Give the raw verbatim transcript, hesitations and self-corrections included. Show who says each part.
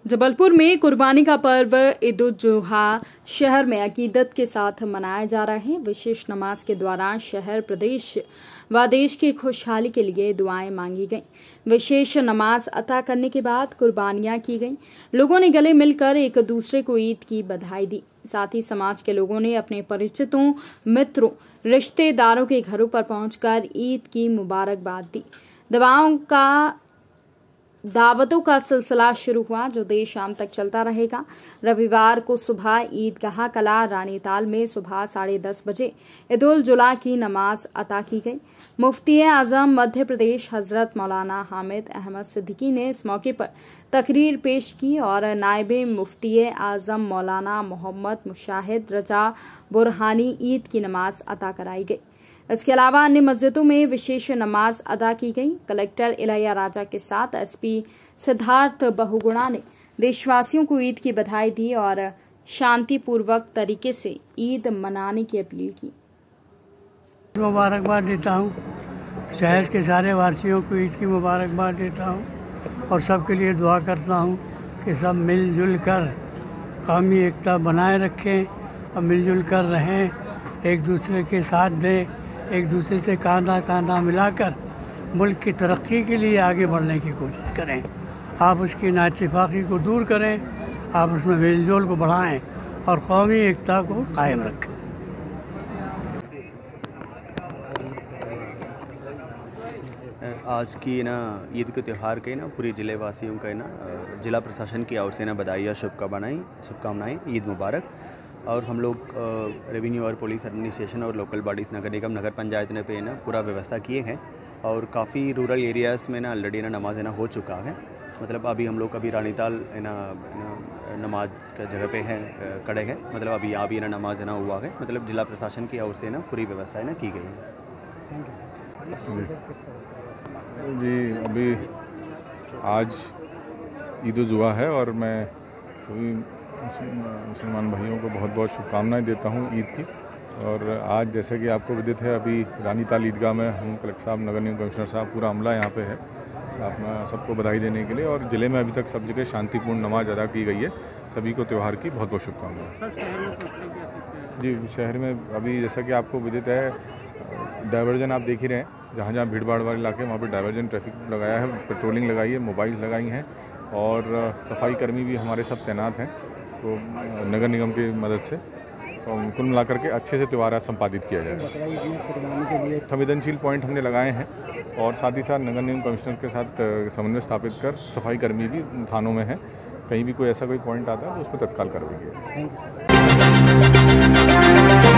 Speaker 1: जबलपुर में कुर्बानी का पर्व ईद उल जुहा शहर में अकीदत के साथ मनाया जा रहा है। विशेष नमाज के दौरान शहर, प्रदेश व देश की खुशहाली के लिए दुआएं मांगी गईं। विशेष नमाज अता करने के बाद कुर्बानियां की गईं। लोगों ने गले मिलकर एक दूसरे को ईद की बधाई दी। साथ ही समाज के लोगों ने अपने परिचितों, मित्रों, रिश्तेदारों के घरों पर पहुंचकर ईद की मुबारकबाद दी। दवाओं का दावतों का सिलसिला शुरू हुआ जो देर शाम तक चलता रहेगा। रविवार को सुबह ईदगाह कला रानीताल में सुबह साढ़े दस बजे ईद उल जुहा की नमाज अता की गई। मुफ्ती आजम मध्य प्रदेश हजरत मौलाना हामिद अहमद सिद्दीकी ने इस मौके पर तकरीर पेश की और नायबे मुफ्ती आजम मौलाना मोहम्मद मुशाहिद रजा बुरहानी ईद की नमाज अता कराई गई। इसके अलावा अन्य मस्जिदों में विशेष नमाज अदा की गई। कलेक्टर इलैया राजा के साथ एसपी सिद्धार्थ बहुगुणा ने देशवासियों को ईद की बधाई दी और शांतिपूर्वक तरीके से ईद मनाने की अपील की।
Speaker 2: मुबारकबाद देता हूँ, शहर के सारे वासियों को ईद की मुबारकबाद देता हूँ और सबके लिए दुआ करता हूँ कि सब मिलजुल कर कौमी एकता बनाए रखें और मिलजुल कर रहें, एक दूसरे के साथ दें, एक दूसरे से कांधा कांधा मिलाकर मुल्क की तरक्की के लिए आगे बढ़ने की कोशिश करें। आप उसकी नाइत्तेफाकी को दूर करें, आप उसमें मेलजोल को बढ़ाएं और कौमी एकता को कायम रखें।
Speaker 3: आज की ना ईद के त्यौहार के ना पूरे ज़िले वासियों का ना ज़िला प्रशासन की ओर से ना बधाई और शुभकामनाएं शुभकामनाएं ईद मुबारक। और हम लोग रेवेन्यू और पुलिस एडमिनिस्ट्रेशन और लोकल बॉडीज़, नगर निगम, नगर पंचायत ने पे ना पूरा व्यवस्था किए हैं और काफ़ी रूरल एरियाज़ में ना ऑलरेडी ना नमाज है ना हो चुका है। मतलब अभी हम लोग अभी रानीताल है ना नमाज का जगह पे हैं खड़े हैं। मतलब अभी यहाँ भी ना नमाज है ना हुआ है। मतलब जिला प्रशासन की ओर से ना पूरी व्यवस्था है ना की गई है।
Speaker 4: जी, अभी आज ईद उल जुहा है और मैं सभी मुसलमान भाइयों को बहुत बहुत शुभकामनाएं देता हूं ईद की। और आज जैसे कि आपको विदित है, अभी रानीताल ईदगाह में हम कलेक्टर साहब, नगर निगम कमिश्नर साहब, पूरा अमला यहाँ पे है अपना सबको बधाई देने के लिए। और ज़िले में अभी तक सब जगह शांतिपूर्ण नमाज अदा की गई है। सभी को त्यौहार की बहुत बहुत शुभकामनाएं। जी, शहर में अभी जैसा कि आपको विदित है, डाइवर्जन आप देख ही रहे हैं, जहाँ जहाँ भीड़ भाड़ वाले इलाके वहाँ पर डाइवर्जन ट्रैफिक लगाया है, पेट्रोलिंग लगाई है, मोबाइल लगाई हैं और सफाई कर्मी भी हमारे सब तैनात हैं तो नगर निगम की मदद से। तो कुल मिलाकर के अच्छे से त्यौहार संपादित किया जाए। संवेदनशील पॉइंट हमने लगाए हैं और साथ ही साथ नगर निगम कमिश्नर के साथ समन्वय स्थापित कर सफाई कर्मी भी थानों में हैं। कहीं भी कोई ऐसा कोई पॉइंट आता है तो उस पर तत्काल कार्रवाई की।